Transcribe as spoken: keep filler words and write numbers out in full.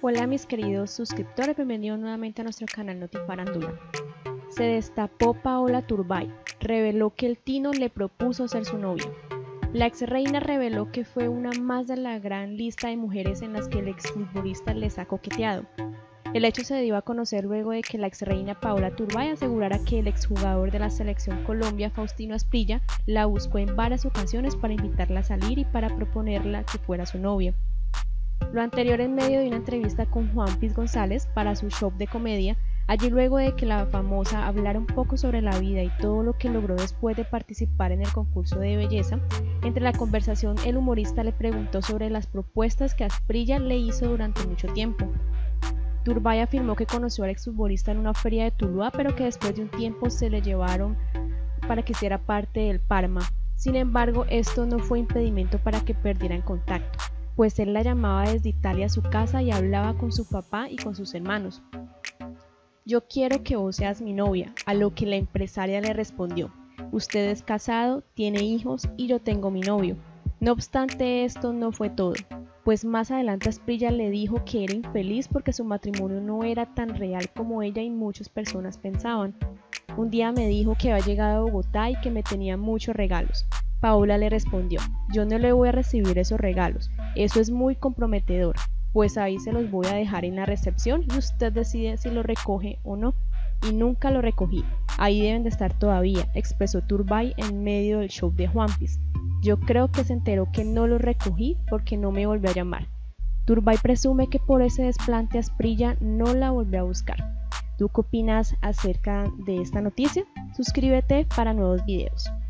Hola mis queridos suscriptores, bienvenidos nuevamente a nuestro canal Notifarándula. Se destapó Paola Turbay, reveló que el Tino le propuso ser su novia. La ex reina reveló que fue una más de la gran lista de mujeres en las que el exfutbolista les ha coqueteado. El hecho se dio a conocer luego de que la ex reina Paola Turbay asegurara que el exjugador de la selección Colombia, Faustino Asprilla, la buscó en varias ocasiones para invitarla a salir y para proponerla que fuera su novia. Lo anterior en medio de una entrevista con Juan Piz González para su show de comedia, allí luego de que la famosa hablara un poco sobre la vida y todo lo que logró después de participar en el concurso de belleza. Entre la conversación el humorista le preguntó sobre las propuestas que Asprilla le hizo durante mucho tiempo. Turbay afirmó que conoció al exfutbolista en una feria de Tuluá, pero que después de un tiempo se le llevaron para que hiciera parte del Parma. Sin embargo, esto no fue impedimento para que perdieran contacto, pues él la llamaba desde Italia a su casa y hablaba con su papá y con sus hermanos. Yo quiero que vos seas mi novia, a lo que la empresaria le respondió, usted es casado, tiene hijos y yo tengo mi novio. No obstante, esto no fue todo, pues más adelante Asprilla le dijo que era infeliz porque su matrimonio no era tan real como ella y muchas personas pensaban. Un día me dijo que había llegado a Bogotá y que me tenía muchos regalos. Paola le respondió, yo no le voy a recibir esos regalos, eso es muy comprometedor, pues ahí se los voy a dejar en la recepción y usted decide si lo recoge o no. Y nunca lo recogí, ahí deben de estar todavía, expresó Turbay en medio del show de Juan Piz. Yo creo que se enteró que no lo recogí porque no me volvió a llamar. Turbay presume que por ese desplante Asprilla no la volvió a buscar. ¿Tú qué opinas acerca de esta noticia? Suscríbete para nuevos videos.